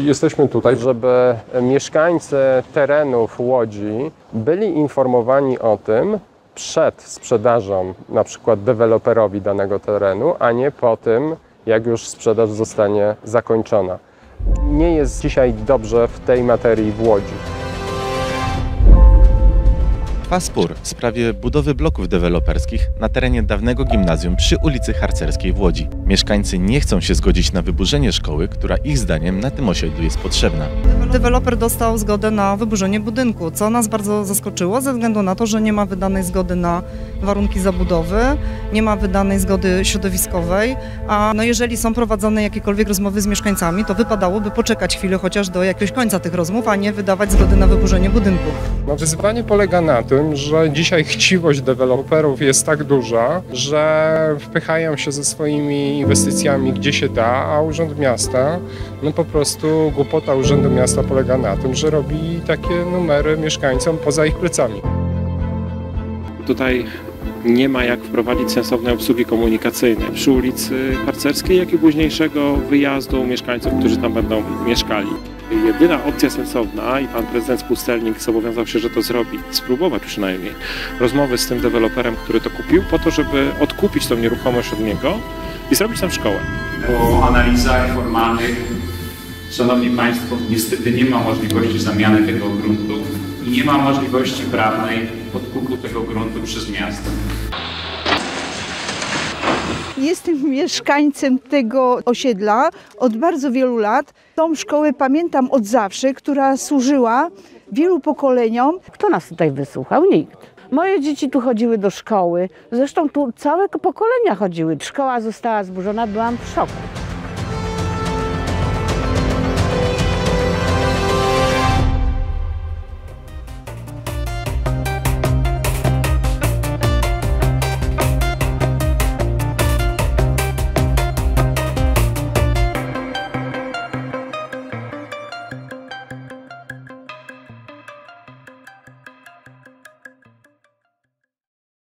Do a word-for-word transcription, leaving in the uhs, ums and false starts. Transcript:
jesteśmy tutaj, żeby mieszkańcy terenów Łodzi byli informowani o tym przed sprzedażą na przykład deweloperowi danego terenu, a nie po tym, jak już sprzedaż zostanie zakończona. Nie jest dzisiaj dobrze w tej materii w Łodzi. Trwa spór w sprawie budowy bloków deweloperskich na terenie dawnego gimnazjum przy ulicy Harcerskiej w Łodzi. Mieszkańcy nie chcą się zgodzić na wyburzenie szkoły, która ich zdaniem na tym osiedlu jest potrzebna. Deweloper dostał zgodę na wyburzenie budynku, co nas bardzo zaskoczyło ze względu na to, że nie ma wydanej zgody na warunki zabudowy, nie ma wydanej zgody środowiskowej, a no jeżeli są prowadzone jakiekolwiek rozmowy z mieszkańcami, to wypadałoby poczekać chwilę chociaż do jakiegoś końca tych rozmów, a nie wydawać zgody na wyburzenie budynku. No, wyzwanie polega na tym, że dzisiaj chciwość deweloperów jest tak duża, że wpychają się ze swoimi inwestycjami gdzie się da, a Urząd Miasta, no po prostu głupota Urzędu Miasta polega na tym, że robi takie numery mieszkańcom poza ich plecami. Tutaj nie ma jak wprowadzić sensownej obsługi komunikacyjnej przy ulicy Harcerskiej, jak i późniejszego wyjazdu mieszkańców, którzy tam będą mieszkali. Jedyna opcja sensowna, i pan prezydent Pustelnik zobowiązał się, że to zrobi, spróbować przynajmniej, rozmowy z tym deweloperem, który to kupił, po to, żeby odkupić tą nieruchomość od niego i zrobić tam szkołę. Po analizach formalnych, szanowni państwo, niestety nie ma możliwości zamiany tego gruntu i nie ma możliwości prawnej odkupu tego gruntu przez miasto. Jestem mieszkańcem tego osiedla od bardzo wielu lat. Tą szkołę pamiętam od zawsze, która służyła wielu pokoleniom. Kto nas tutaj wysłuchał? Nikt. Moje dzieci tu chodziły do szkoły, zresztą tu całe pokolenia chodziły. Szkoła została zburzona, byłam w szoku.